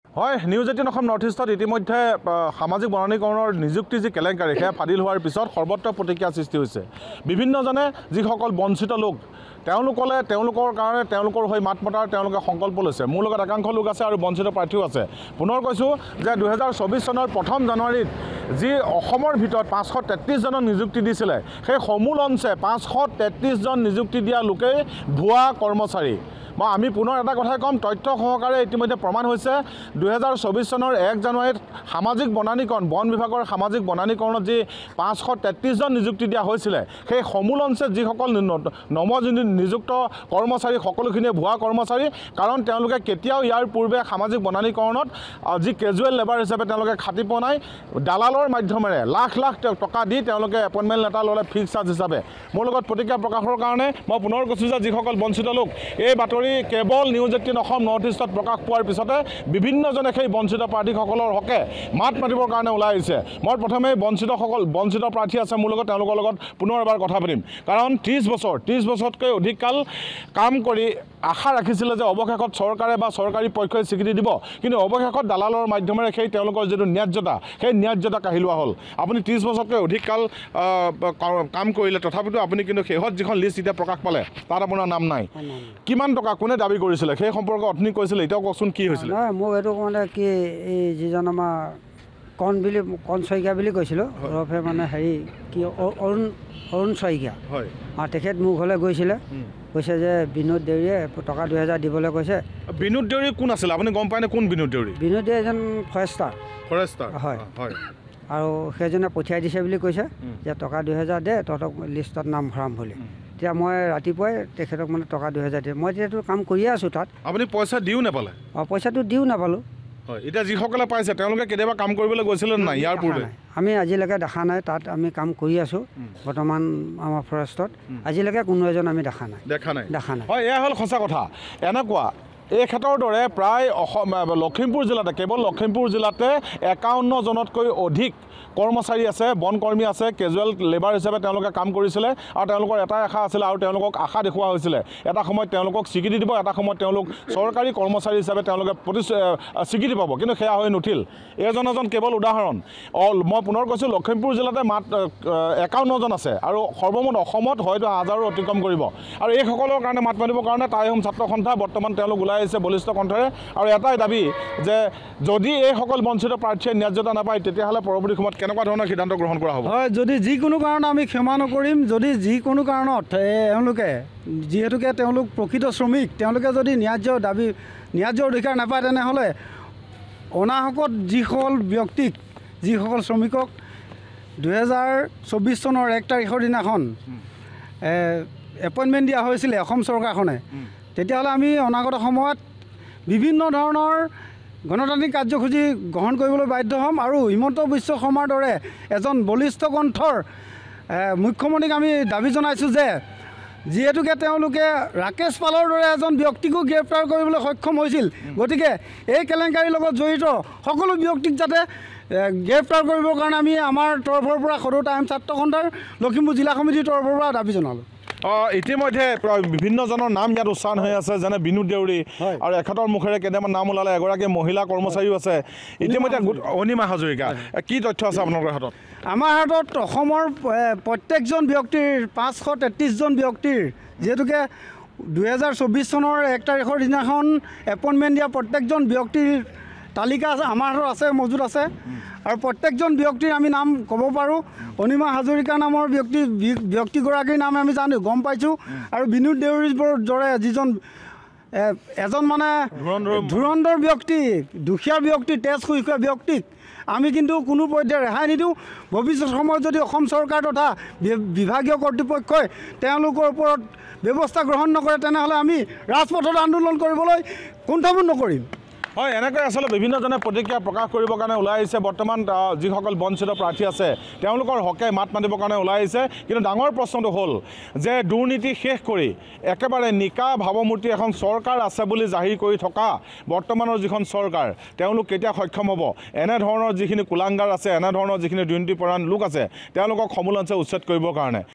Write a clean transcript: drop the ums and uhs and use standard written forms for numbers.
হয় News18 Assam Northeastত ইতিমধ্যে সামাজিক বনানীকৰণৰ নিযুক্তি যি কেলেংকাৰী সেয়া ফাদিল হোৱাৰ পিছত সৰ্বত্ৰ প্ৰতিক্ৰিয়া সৃষ্টি হৈছে বিভিন্নজনে যিসকল বঞ্চিত লোক তেওঁলোকৰ কাৰণে তেওঁলোকৰ হৈ মাত মতাৰ তেওঁলোকে সংকল্প লৈছে মোৰ লগত একাংশ লোক আছে আৰু বঞ্চিত প্ৰাৰ্থীও আছে পুনৰ কৈছোঁ যে 2024 চনৰ 1 জানুৱাৰীত যি অসমৰ ভিতৰত 533 জনক নিযুক্তি দিছিলে সেই সমূল অংশে 533 জন নিযুক্তি দিয়া লোকে ভুৱা কৰ্মচাৰী আমি পুনৰ এটা কথাই কম তথ্য সহকাৰে ইতিমধ্যে প্ৰমাণ হৈছে 2024 চনৰ 1 জানুৱাৰীত সামাজিক বনানীকৰণ বন বিভাগৰ সামাজিক বনানীকৰণত যি 533 জন নিযুক্তি দিয়া হৈছিল সেই সমূল অংশে যিসকল নিযুক্ত কৰ্মচাৰী সকলোখিনিয়ে ভুৱা কৰ্মচাৰী কাৰণ তেওঁলোকে কেতিয়াও ইয়াৰ পূৰ্বে সামাজিক বনানীকৰণত যি কেজুৱেল লেবাৰ হিচাপে তেওঁলোকে খাটি পোৱা নাই দালালৰ মাধ্যমেৰে লাখ লাখ টকা দি তেওঁলোকে এপইণ্টমেণ্ট লেটাৰ ল'লে ফিক্স চাৰ্জ হিচাপে মোৰ লগত প্ৰতিক্ৰিয়া প্ৰকাশৰ কাৰণে মই পুনৰ কৈছোঁ যে যিসকল বঞ্চিত লোক এই বাতৰি কেৱল News18 Assam Northeastত প্ৰকাশ পোৱাৰ পিছতে বিভিন্নজনে সেই বঞ্চিত প্ৰাৰ্থীসকলৰ হকে মাত মাতিবৰ কাৰণে ওলাই আহিছে মই প্ৰথমে বঞ্চিত প্ৰাৰ্থী আছে মোৰ লগত তেওঁলোকৰ লগত পুনৰ এবাৰ কথা পাতিম কাৰণ 30 বছৰতকৈ অধিক কাল কাম কৰি আশা ৰাখিছিল যে অৱশেষত চৰকাৰে বা চৰকাৰী পক্ষই স্বীকৃতি দিব কিন্তু অৱশেষত দালালৰ মাধ্যমেৰে সেই তেওঁলোকৰ যেটো ন্যায্যতা সেই ন্যায্যতা কাহিলোৱা হ'ল আপুনি 30 বছৰতকৈ অধিক কাল কাম কৰিলে তথাপিতো আপুনি কিন্তু শেহত যিখন লিষ্ট এতিয়া প্ৰকাশ পালে তাত আপোনাৰ নাম নাই কিমান টকা কোনে দাবী কৰিছিল সেই সম্পৰ্কে অথনি কৈছিল এটাও কওকচোন কি হৈছিল নহয় মই এটো মানে কি এই যিজন আমাৰ কণ শইকীয়া বুলি কৈছিল ৰফে মানে হেৰি কি অৰুণ শইকীয়া হয় তেখেত মোৰ ঘৰলৈ গৈছিলে কৈছে যে বিনোদ দেউৰীয়ে টকা 2000 দিবলৈ কৈছে বিনোদ দেউৰী কোন আছিল আপুনি গম পায়নে কোন বিনোদ দেউৰী বিনোদ দেউৰী এজন ফৰেষ্টাৰ হয় হয় আৰু সেইজনে পঠিয়াই দিছে বুলি কৈছে যে টকা 2000 দে তহঁতক লিষ্টত নাম ভৰাম বুলি এতিয়া মই ৰাতিপুৱাই তেখেতক মানে টকা 2000 দিয়ে মই এতিয়াতো কাম কৰিয়ে আছোঁ তাত আপুনি পইচা দিও নাপালে পইচাটো দিও নাপালোঁ হয় এতিয়া যিসকলে পাইছে তেওঁলোকে কেতিয়াবা কাম কৰিবলৈ গৈছিলে নাই ইয়াৰ পূৰ্বে আমি আজিলৈকে দেখা নাই তাত আমি কাম কৰি আছোঁ বৰ্তমান আমাৰ ফৰেষ্টত আজিলৈকে কোনো এজন আমি দেখা নাই হয় এয়া হ'ল সঁচা কথা এনেকুৱা এই ক্ষেত্ৰৰ দৰে প্ৰায় লখিমপুৰ জিলাতে কেৱল লখিমপুৰ জিলাতে 51 জনতকৈ অধিক কৰ্মচাৰী আছে বন কৰ্মী আছে কেজুৱেল লেবাৰ হিচাপে তেওঁলোকে কাম কৰিছিলে আৰু তেওঁলোকৰ এটাই আশা আছিল আৰু তেওঁলোকক আশা দেখুওৱা হৈছিলে এটা সময়ত তেওঁলোকক স্বীকৃতি দিব এটা সময়ত তেওঁলোক চৰকাৰী কৰ্মচাৰী হিচাপে তেওঁলোকে স্বীকৃতি পাব কিন্তু সেয়া হৈ নুঠিল এজন কেৱল উদাহৰণ মই পুনৰ কৈছোঁ লখিমপুৰ জিলাতে মাত্ৰ 51 জন আছে আৰু সৰ্বমুঠ অসমত হয়তো 1000 অতিক্ৰম কৰিব আৰু এইসকলৰ কাৰণে মাত মাতিবৰ কাৰণে টাইহোম ছাত্ৰ সন্থা বৰ্তমান তেওঁলোক ওলাই আহিছে বলিষ্ঠ কণ্ঠৰে আৰু এটাই দাবী যে যদি এইসকল বঞ্চিত প্ৰাৰ্থীয়ে ন্যায্যতা নাপায় তেতিয়াহ'লে পৰৱৰ্তী সময়ত কেনেকুৱা ধৰণৰ সিদ্ধান্ত গ্ৰহণ কৰা হ'ব হয় যদি যিকোনো কাৰণত আমি ক্ষমা নকৰিম যদি যিকোনো কাৰণত এওঁলোকে যিহেতুকে তেওঁলোক প্ৰকৃত শ্ৰমিক তেওঁলোকে যদি ন্যায্য অধিকাৰ নাপায় তেনেহ'লে অনাহকত যিসকল শ্ৰমিকক 2024 চনৰ 1 তাৰিখৰ দিনাখন এপইণ্টমেণ্ট দিয়া হৈছিলে অসম চৰকাৰখনে তেতিয়াহ'লে আমি অনাগত সময়ত বিভিন্ন ধৰণৰ গণতান্ত্ৰিক কাৰ্যসূচী গ্ৰহণ কৰিবলৈ বাধ্য হ'ম আৰু হিমন্ত বিশ্ব শৰ্মাৰ দৰে এজন বলিষ্ঠ কণ্ঠৰ মুখ্যমন্ত্ৰীক আমি দাবী জনাইছোঁ যে যিহেতুকে তেওঁলোকে ৰাকেশ পালৰ দৰে এজন ব্যক্তিকো গ্ৰেপ্তাৰ কৰিবলৈ সক্ষম হৈছিল গতিকে এই কেলেংকাৰীৰ লগত জড়িত সকলো ব্যক্তিক যাতে গ্ৰেপ্তাৰ কৰিবৰ কাৰণে আমি আমাৰ তৰফৰ পৰা সদৌ টাইম ছাত্ৰ সন্থাৰ লখিমপুৰ জিলা সমিতিৰ তৰফৰ পৰা দাবী জনালোঁ ইতিমধ্যে বিভিন্নজনৰ নাম ইয়াত উচ্চাৰণ হৈ আছে যেনে বিনোদ দেউৰী আৰু এখেতৰ মুখেৰে কেইটামান নাম ওলালে এগৰাকী মহিলা কৰ্মচাৰীও আছে ইতিমধ্যে অনিমা হাজৰিকা কি তথ্য আছে আপোনালোকৰ হাতত আমাৰ হাতত অসমৰ প্ৰত্যেকজন ব্যক্তিৰ 533 জন ব্যক্তিৰ যিহেতুকে 2024 চনৰ 1 তাৰিখৰ দিনাখন এপইণ্টমেণ্ট দিয়া প্ৰত্যেকজন ব্যক্তিৰ তালিকা আমাৰ হাতত আছে মজুত আছে আৰু প্ৰত্যেকজন ব্যক্তিৰ আমি নাম ক'ব পাৰোঁ অনিমা হাজৰিকা নামৰ ব্যক্তিগৰাকীৰ নাম আমি গম পাইছোঁ আৰু বিনোদ দেউৰীৰ দৰে যিজন এজন মানে ধুৰন্ধৰ ব্যক্তি দুখীয়া ব্যক্তি তেজ শুহিয়া ব্যক্তিক আমি কিন্তু কোনো পৰ্যায়ত ৰেহাই নিদিওঁ ভৱিষ্যত সময়ত যদি অসম চৰকাৰ তথা বিভাগীয় কৰ্তৃপক্ষই তেওঁলোকৰ ওপৰত ব্যৱস্থা গ্ৰহণ নকৰে তেনেহ'লে আমি ৰাজপথত আন্দোলন কৰিবলৈ কুণ্ঠাবোধ নকৰিম হয় এনেকৈ আসলে বিভিন্নজনে প্ৰতিক্ৰিয়া প্ৰকাশ কৰিবৰ কাৰণে ওলাই আহিছে বৰ্তমান যিসকল বঞ্চিত প্ৰাৰ্থী আছে তেওঁলোকৰ হকে মাত মাতিবৰ কাৰণে ওলাই আহিছে কিন্তু ডাঙৰ প্ৰশ্নটো হ'ল যে দুৰ্নীতি শেষ কৰি একেবাৰে নিকা ভাৱমূৰ্তি এখন চৰকাৰ আছে বুলি জাহিৰ কৰি থকা বৰ্তমানৰ যিখন চৰকাৰ তেওঁলোক কেতিয়া সক্ষম হ'ব এনে ধৰণৰ যিখিনি কুলাংগাৰ আছে এনে ধৰণৰ যিখিনি দুৰ্নীতিপৰায়ণ লোক আছে তেওঁলোকক সমূলঞ্চে উচ্ছেদ কৰিবৰ কাৰণে